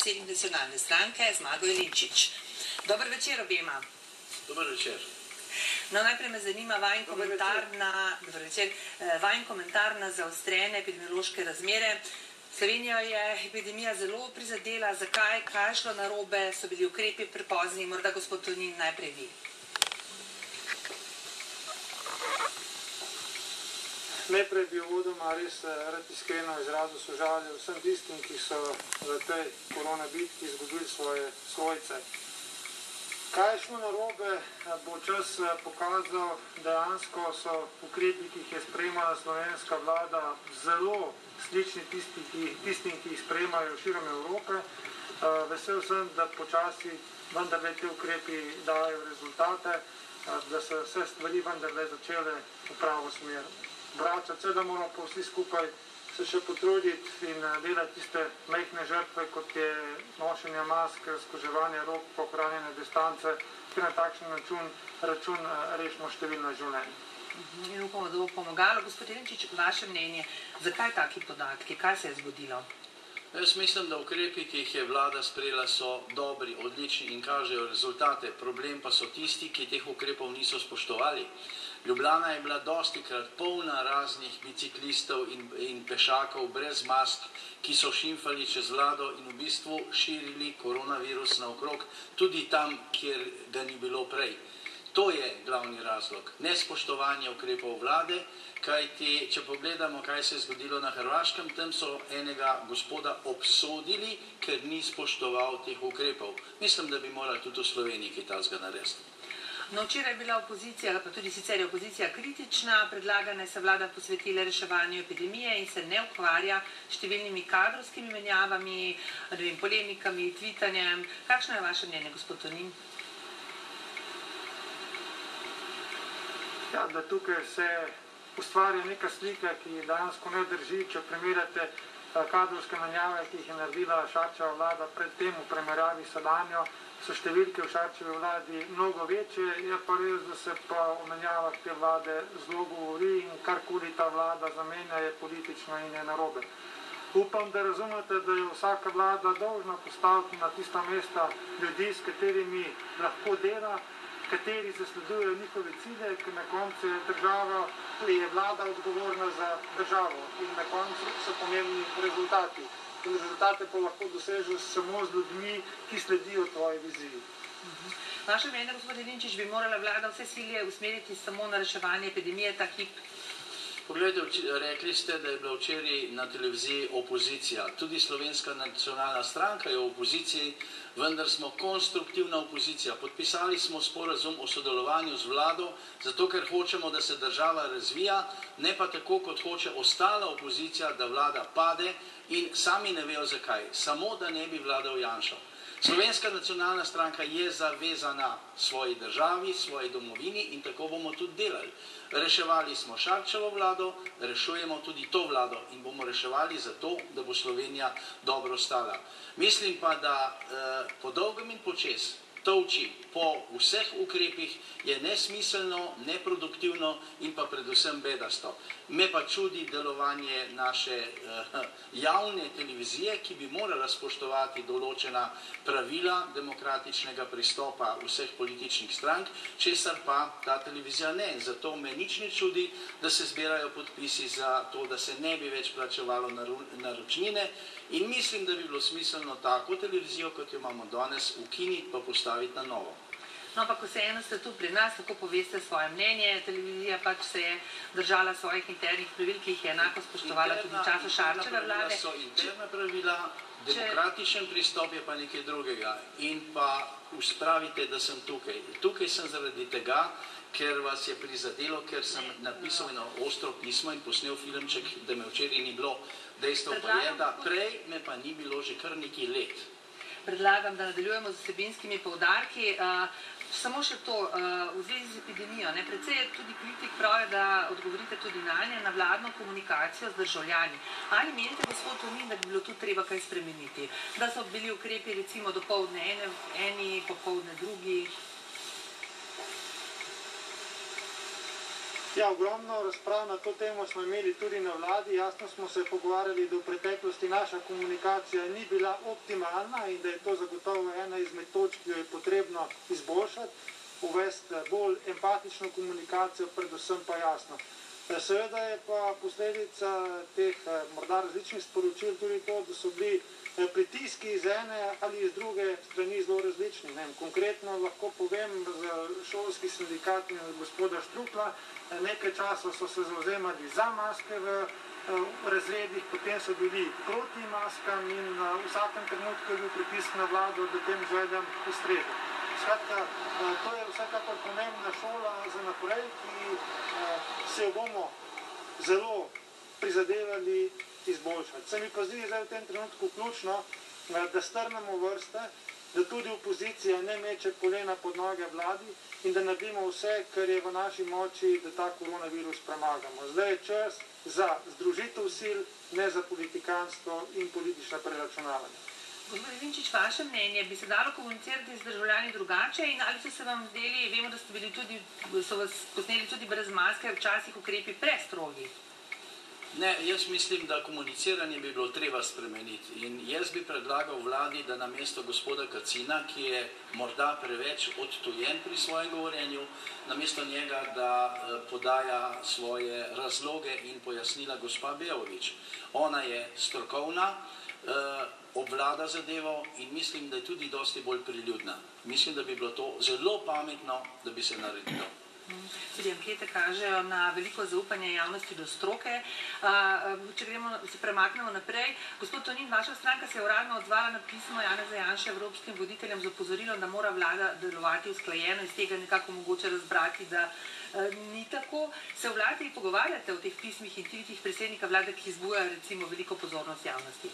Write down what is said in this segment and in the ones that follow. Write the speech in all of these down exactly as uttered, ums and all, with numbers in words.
predsednik nacionalne stranke Zmago Jelinčič. Dober večer obema. Dober večer. No, najprej me zanima vajen komentar na, dober večer, vajen komentar na zaostrene epidemiološke razmere. Slovenijo je epidemija zelo prizadela. Zakaj? Kaj je šlo narobe? So bili ukrepi prepozni? Morda gospod Tonin najprej vi. Najprej bi uvodoma res rad iskreno izrazil sožalje vsem tistim, ki so v tej korona bitki izgubili svoje svojce. Kaj je šlo narobe, bo čas pokazal. Dejansko so ukrepi, ki jih je sprejemala slovenska vlada, zelo slični tisti, ki, tistim, ki jih sprejemajo širom Evrope. Vesel sem, da počasi vendarle te ukrepi dajo rezultate, da so vse stvari vendarle začele v pravo smer vračati, da moramo pa vsi skupaj se še potruditi in delati tiste majhne žrtve, kot je nošenje mask, skoževanje rok, pohranjene distance, ki na takšen račun, račun rešimo številna življenja. In upamo, da bo pomagalo. Gospod Jelinčič, vaše mnenje, zakaj taki podatki, kaj se je zgodilo? Jaz mislim, da ukrepi, ki jih je vlada sprejela, so dobri, odlični in kažejo rezultate. Problem pa so tisti, ki teh ukrepov niso spoštovali. Ljubljana je bila dostikrat polna raznih biciklistov in, in pešakov brez mask, ki so šimfali čez vlado in v bistvu širili koronavirus naokrog, tudi tam, kjer ga ni bilo prej. To je glavni razlog. Nespoštovanje ukrepov vlade, kajti, če pogledamo, kaj se je zgodilo na Hrvaškem, tam so enega gospoda obsodili, ker ni spoštoval teh ukrepov. Mislim, da bi morali tudi v Sloveniji kaj takega narediti. No, včeraj je bila opozicija, pa tudi sicer je opozicija kritična, predlagane se vlada posvetila reševanju epidemije in se ne ukvarja številnimi kadrovskimi menjavami, ne vem, polemikami, tvitanjem. Kakšno je vaše mnenje, gospod Tonin? Ja, da tukaj se ustvarja neka slika, ki dejansko ne drži. Če primerjate kadrovske menjave, ki jih je naredila Šarčeva vlada pred tem v primerjavi s sedanjo, so številke v Šarčevi vladi mnogo večje, je pa res, da se pa o menjavah te vlade zelo govori in karkoli ta vlada zamenja, je politično in je narobe. Upam, da razumete, da je vsaka vlada dolžna postaviti na tista mesta ljudi, s katerimi lahko dela, kateri zasledujejo njihove cilje, ker na koncu je država, je vlada odgovorna za državo in na koncu so pomembni rezultati. In rezultate pa lahko dosežejo samo z ljudmi, ki sledijo tvoji viziji. Vaše mnenje, gospod Jelinčič, bi morala vlada vse silje usmeriti samo na reševanje epidemije ta hip? Poglejte, rekli ste, da je bila včeraj na televiziji opozicija. Tudi Slovenska nacionalna stranka je v opoziciji, vendar smo konstruktivna opozicija. Podpisali smo sporazum o sodelovanju z vlado, zato ker hočemo, da se država razvija, ne pa tako, kot hoče ostala opozicija, da vlada pade in sami ne vejo zakaj. Samo, da ne bi vladal Janša. Slovenska nacionalna stranka je zavezana svoji državi, svoji domovini in tako bomo tudi delali. Reševali smo Šarčevo vlado, rešujemo tudi to vlado in bomo reševali zato, da bo Slovenija dobro stala. Mislim pa, da eh, po dolgem in počes tolči po vseh ukrepih je nesmiselno, neproduktivno in pa predvsem bedasto. Me pa čudi delovanje naše eh, javne televizije, ki bi morala spoštovati določena pravila demokratičnega pristopa vseh političnih strank, česar pa ta televizija ne. Zato me nič ne čudi, da se zbirajo podpisi za to, da se ne bi več plačevalo naročnine in mislim, da bi bilo smiselno tako televizijo, kot jo imamo danes, ukiniti pa postaviti na novo. No, pa ko se eno ste tu pri nas, tako poveste svoje mnenje, televizija pač se je držala svojih internih pravil, ki jih je enako spoštovala tudi v času Šarčeve vlade. So interna pravila, demokratičen pristop je pa nekaj drugega. In pa uspravite, da sem tukaj. Tukaj sem zaradi tega, ker vas je prizadelo, ker sem napisal eno ostro pismo in posnel filmček, da me včeraj ni bilo. Dejstvo pa je, da prej me pa ni bilo že kar nekaj let. Predlagam, da nadaljujemo z vsebinskimi poudarki. Samo še to, v zvezi z epidemijo, ne, precej je tudi kritik prav, da odgovorite tudi na nje, na vladno komunikacijo z državljani. Ali menite, gospod Tonin, da bi bilo tu treba kaj spremeniti? Da so bili ukrepi recimo dopoldne eni, popoldne drugi? Ja, ogromno razprav na to temo smo imeli tudi na vladi. Jasno smo se pogovarjali, da v preteklosti naša komunikacija ni bila optimalna in da je to zagotovo ena izmed točk, ki jo je potrebno izboljšati, uvesti bolj empatično komunikacijo, predvsem pa jasno. Seveda je pa posledica teh morda različnih sporočil tudi to, da so bili pritiski iz ene ali iz druge strani zelo različni. Ne vem, konkretno lahko povem za šolski sindikat in gospoda Štrukla, nekaj časa so se zauzemali za maske v razredih, potem so bili proti maskam in v vsakem trenutku je bil pritisk na vlado, da tem željam ustreže. Skratka, to je vsekakor pomembna šola za naprej, ki se jo bomo zelo prizadevali izboljšati. Se mi pa zdi zdaj v tem trenutku ključno, da strnemo vrste, da tudi opozicija ne meče polena pod noge vladi in da naredimo vse, kar je v naši moči, da ta koronavirus premagamo. Zdaj je čas za združitev sil, ne za politikanstvo in politična preračunavanja. Gospod Jelinčič, vaše mnenje, bi se dalo komunicirati z državljani drugače in ali so se vam zdeli, vemo, da ste bili tudi, so vas posneli tudi brez maske, včasih ukrepi prestrogi? Ne, jaz mislim, da komuniciranje bi bilo treba spremeniti in jaz bi predlagal vladi, da namesto gospoda Kacina, ki je morda preveč odtujen pri svojem govorjenju, namesto njega, da podaja svoje razloge in pojasnila gospa Beović. Ona je strokovna, obvlada zadevo in mislim, da je tudi dosti bolj priljudna. Mislim, da bi bilo to zelo pametno, da bi se naredilo. Tudi ankete kažejo na veliko zaupanje javnosti do stroke. Če gremo, se premaknemo naprej. Gospod Tonin, vaša stranka se je uradno odzvala na pismo Janeza Janše evropskim voditeljem z opozorilom, da mora vlada delovati usklajeno, iz tega nekako mogoče razbrati, da ni tako. Se v vladi pogovarjate o teh pismih in tvitih predsednika vlade, ki vzbujajo recimo veliko pozornost javnosti?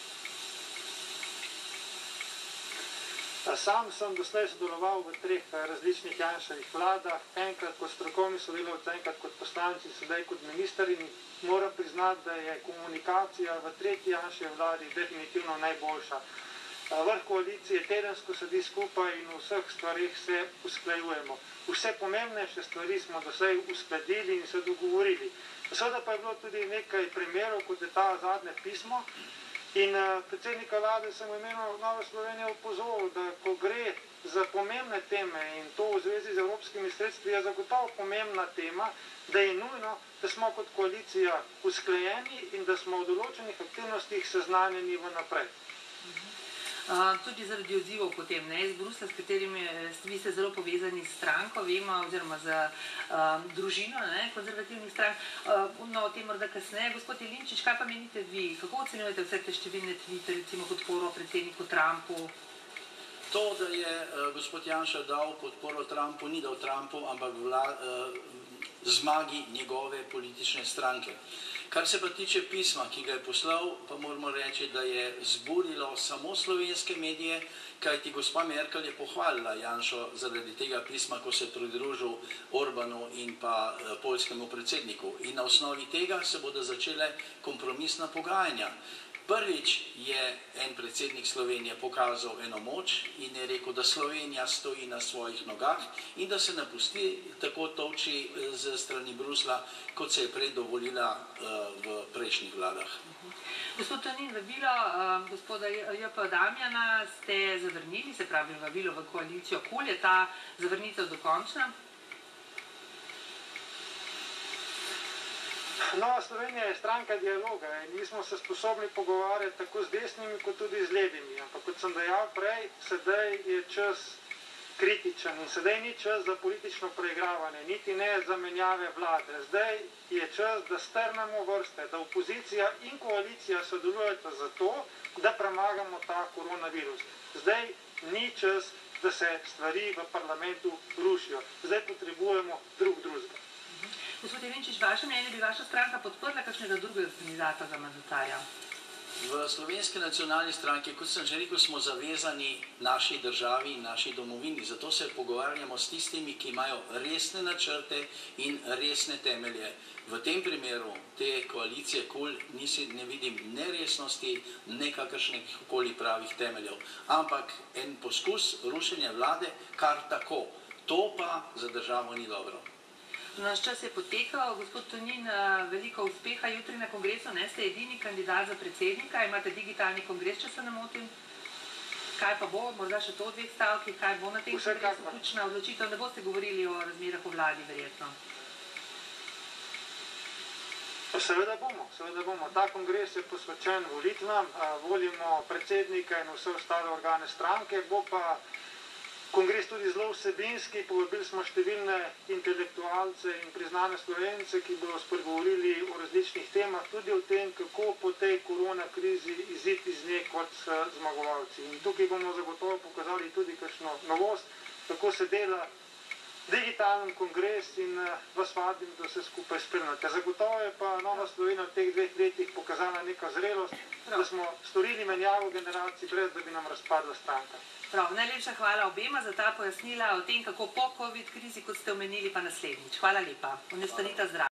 Sam sem doslej sodeloval v treh različnih Janševih vladah, enkrat kot strokovni sodelavec, enkrat kot poslanci, sedaj kot minister in moram priznati, da je komunikacija v tretji Janševi vladi definitivno najboljša. Vrh koalicije tedensko sedi skupaj in v vseh stvarih se usklajujemo. Vse pomembnejše stvari smo doslej uskladili in se dogovorili. Seveda pa je bilo tudi nekaj primerov, kot je ta zadnje pismo. In predsednika vlade sem v imenu Nove Slovenije opozoril, da ko gre za pomembne teme in to v zvezi z evropskimi sredstvi je zagotovo pomembna tema, da je nujno, da smo kot koalicija usklajeni in da smo v določenih aktivnostih seznanjeni vnaprej. Tudi zaradi odzivov potem, ne, iz Bruslja, s katerimi vi ste zelo povezani s stranko, vemo, oziroma z družino, ne, konzervativnih strank, no, o tem morda kasneje. Gospod Jelinčič, kaj pa menite vi? Kako ocenjujete vse te številne tvite, recimo podporo predsedniku Trumpu? To, da je gospod Janša dal podporo Trumpu, ni dal Trumpu, ampak zmagi njegove politične stranke. Kar se pa tiče pisma, ki ga je poslal, pa moramo reči, da je zburilo samo slovenske medije, kajti gospa Merkel je pohvalila Janšo zaradi tega pisma, ko se je pridružil Orbanu in pa poljskemu predsedniku. In na osnovi tega se bodo začele kompromisna pogajanja. Prvič je en predsednik Slovenije pokazal eno moč in je rekel, da Slovenija stoji na svojih nogah in da se ne pusti tako tolči z strani Brusla, kot se je prej dovolila v prejšnjih vladah. Gospod Tonin, vabilo gospoda J P Damjana ste zavrnili, se pravi vabilo v koalicijo KUL, je ta zavrnitev dokončna? Nova Slovenija je stranka dialoga in mi smo se sposobni pogovarjati tako z desnimi, kot tudi z levimi. Ampak kot sem dejal prej, sedaj je čas kritičen in sedaj ni čas za politično preigravanje, niti ne za menjave vlade. Zdaj je čas, da strnemo vrste, da opozicija in koalicija sodelujeta za to, da premagamo ta koronavirus. Zdaj ni čas, da se stvari v parlamentu rušijo. Zdaj potrebujemo drug drugega. Gospod Jelinčič, vaše mnenje, bi vaša stranka podprla kakšnega drugega kandidata za mandatarja? V Slovenski nacionalni stranki, kot sem že rekel, smo zavezani naši državi in naši domovini. Zato se pogovarjamo s tistimi, ki imajo resne načrte in resne temelje. V tem primeru te koalicije KUL ne vidim ne resnosti, ne kakršnih koli pravih temeljev, ampak en poskus rušenja vlade kar tako. To pa za državo ni dobro. Naš čas je potekal. Gospod Tonin, veliko uspeha jutri na kongresu. Ne ste edini kandidat za predsednika, imate digitalni kongres, če se ne motim. Kaj pa bo, morda še to v dveh stavkih, kaj bo na tem kongresu ključna odločitev? Ne boste govorili o razmerah v vladi, verjetno. Seveda bomo, seveda bomo. Ta kongres je posvečen volitvam, volimo predsednika in vse ostale organe stranke, bo pa kongres tudi zelo vsebinski, povabili smo številne intelektualce in priznane Slovence, ki bodo spregovorili o različnih temah, tudi o tem, kako po tej korona krizi iziti iz nje kot zmagovalci. In tukaj bomo zagotovo pokazali tudi kakšno novost, kako se dela digitalen kongres in vas vabim, da vse skupaj spremljate. Zagotovo je pa Nova Slovenija v teh dveh letih pokazala neko zrelost, da smo storili menjavo generacij, brez da bi nam razpadla stranka. Prav, najlepša hvala obema za ta pojasnila o tem, kako po covid krizi, kot ste omenili, pa naslednjič. Hvala lepa. Ostanite zdravi.